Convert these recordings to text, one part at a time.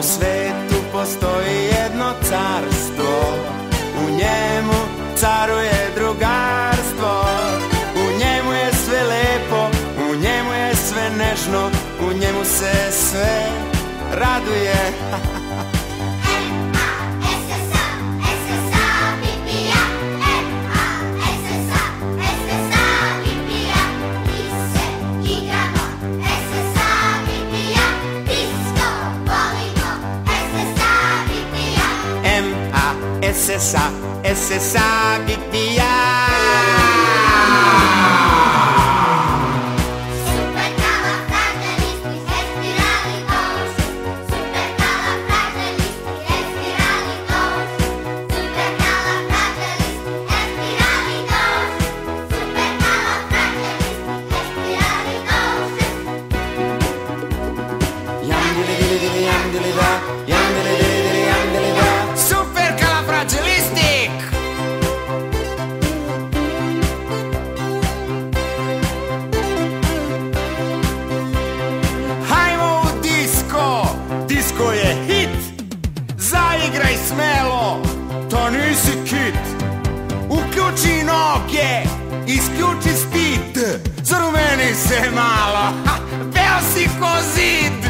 svetu postoji jedno carstvo, u njemu caruje drugarstvo. U njemu je sve lepo, u njemu je sve nežno, u njemu se sve raduje. SSA, SSA, BPA. Isključi speed, zarumeni se malo, beo si ko zid.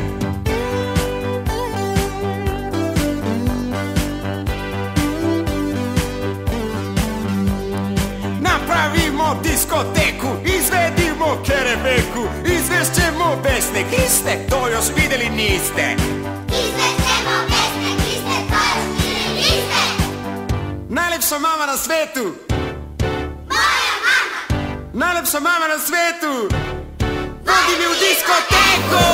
Napravimo diskoteku, izvedimo kerebeku, izvešćemo besne gliste, to još videli niste. Izvešćemo besne gliste, to još videli niste. Najlepša mama na svetu. Najlepša mama na svetu, vodi mi u diskoteku.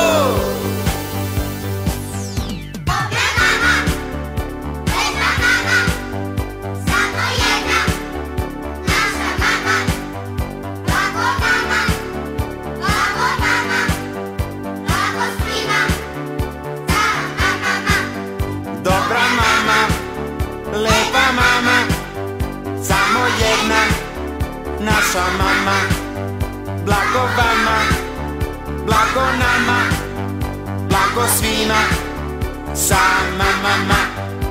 Dobra mama, lepa mama, samo jedna, naša mama. Blago mama, blago mama, blago svima, sama mama. Dobra mama, lepa mama, samo jedna, naša mama. Blago vama, blago nama, blago svima, sama mama.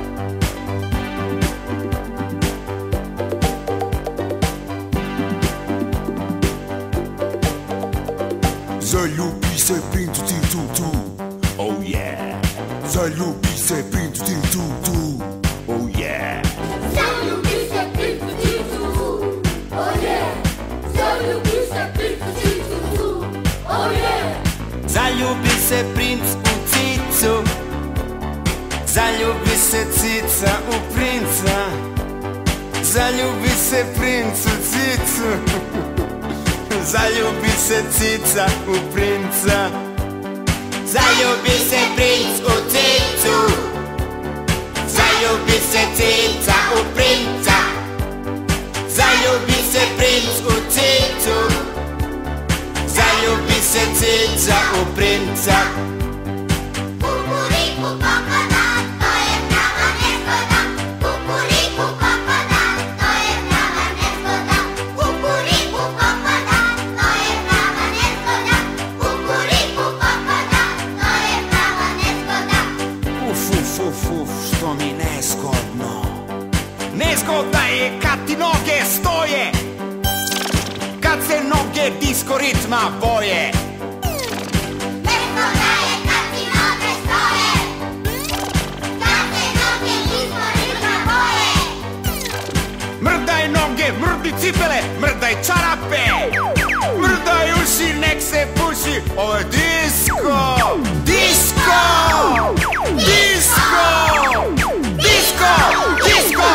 Zaljubi se princu ti tu, oh yeah. Zaljubi se princu ti tu, oh yeah. Zaljubi se princu ti tu, oh yeah. Zaljubi se princ u cicu, oh yeah. Zaljubi se princ u cicu, zaljubi se cica u princa, zaljubi se princ u cicu, zaljubi se cica u princa, zaljubi se princ u cicu, zaljubi se cica u princa, zaljubi se princ u cicu, zaljubi se cica u princa. Kukuriku kokoda, to je prava nezgoda. Kukuriku kokoda, to je prava nezgoda. Kukuriku kokoda, to je prava nezgoda. Kukuriku kokoda, to je prava nezgoda. Uf, što mi nezgodno. Nezgodna je kad ti noge stoje, kad se noge disko ritma boje. Nezgodna je kad ti noge stoje, kad se noge disko ritma boje. Mrdaj noge, mrdi cipele, mrdaj čarape, mrdaj uši, nek se puši. Ovo je disko, disko, disko, disko, disko.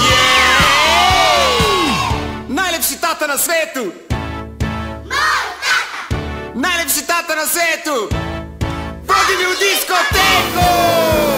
Najlepši tata na svetu. Moj tata. Najlepši tata na svetu. Vodi mi u diskoteku.